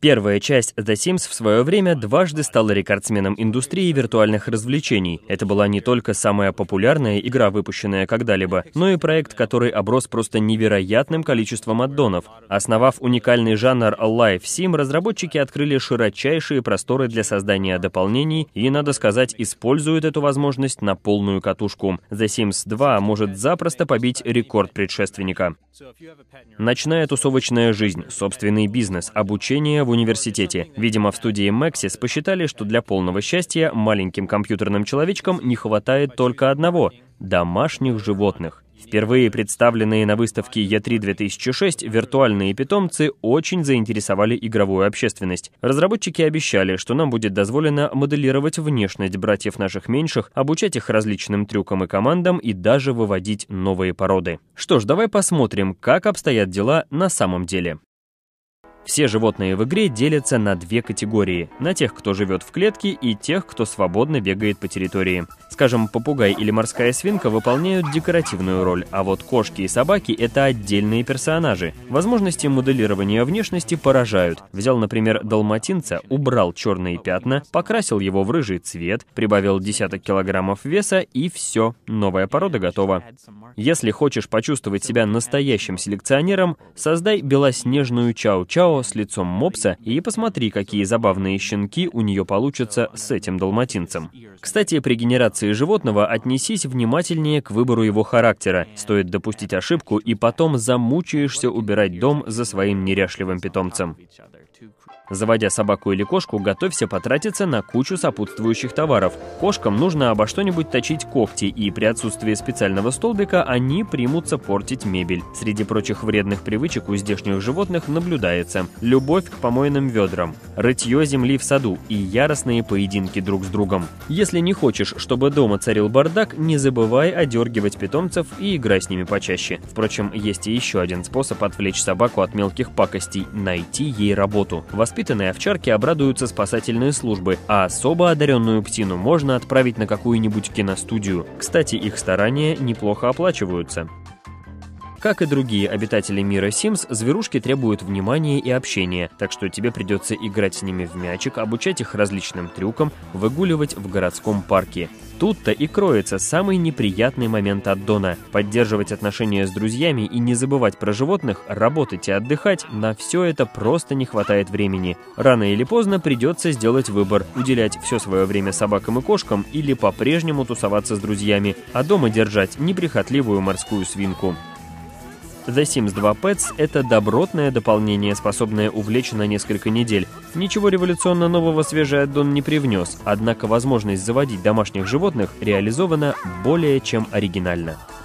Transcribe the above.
Первая часть The Sims в свое время дважды стала рекордсменом индустрии виртуальных развлечений. Это была не только самая популярная игра, выпущенная когда-либо, но и проект, который оброс просто невероятным количеством аддонов. Основав уникальный жанр Live Sim, разработчики открыли широчайшие просторы для создания дополнений и, надо сказать, используют эту возможность на полную катушку. The Sims 2 может запросто побить рекорд предшественника. Ночная тусовочная жизнь, собственный бизнес, обучение в университете. Видимо, в студии Maxis посчитали, что для полного счастья маленьким компьютерным человечкам не хватает только одного – домашних животных. Впервые представленные на выставке E3 2006 виртуальные питомцы очень заинтересовали игровую общественность. Разработчики обещали, что нам будет дозволено моделировать внешность братьев наших меньших, обучать их различным трюкам и командам и даже выводить новые породы. Что ж, давай посмотрим, как обстоят дела на самом деле. Все животные в игре делятся на две категории – на тех, кто живет в клетке, и тех, кто свободно бегает по территории. Скажем, попугай или морская свинка выполняют декоративную роль, а вот кошки и собаки – это отдельные персонажи. Возможности моделирования внешности поражают. Взял, например, далматинца, убрал черные пятна, покрасил его в рыжий цвет, прибавил десяток килограммов веса и все, новая порода готова. Если хочешь почувствовать себя настоящим селекционером, создай белоснежную чау-чау с лицом мопса и посмотри, какие забавные щенки у нее получатся с этим далматинцем. Кстати, при генерации животного отнесись внимательнее к выбору его характера. Стоит допустить ошибку, и потом замучаешься убирать дом за своим неряшливым питомцем. Заводя собаку или кошку, готовься потратиться на кучу сопутствующих товаров. Кошкам нужно обо что-нибудь точить когти, и при отсутствии специального столбика они примутся портить мебель. Среди прочих вредных привычек у здешних животных наблюдается любовь к помойным ведрам, рытье земли в саду и яростные поединки друг с другом. Если не хочешь, чтобы дома царил бардак, не забывай одергивать питомцев и играй с ними почаще. Впрочем, есть и еще один способ отвлечь собаку от мелких пакостей – найти ей работу. Воспитанные овчарки обрадуются спасательные службы, а особо одаренную птину можно отправить на какую-нибудь киностудию. Кстати, их старания неплохо оплачиваются. Как и другие обитатели мира Sims, зверушки требуют внимания и общения, так что тебе придется играть с ними в мячик, обучать их различным трюкам, выгуливать в городском парке. Тут-то и кроется самый неприятный момент аддона. Поддерживать отношения с друзьями и не забывать про животных, работать и отдыхать – на все это просто не хватает времени. Рано или поздно придется сделать выбор – уделять все свое время собакам и кошкам или по-прежнему тусоваться с друзьями, а дома держать неприхотливую морскую свинку. The Sims 2 Pets — это добротное дополнение, способное увлечь на несколько недель. Ничего революционно нового свежий аддон не привнес, однако возможность заводить домашних животных реализована более чем оригинально.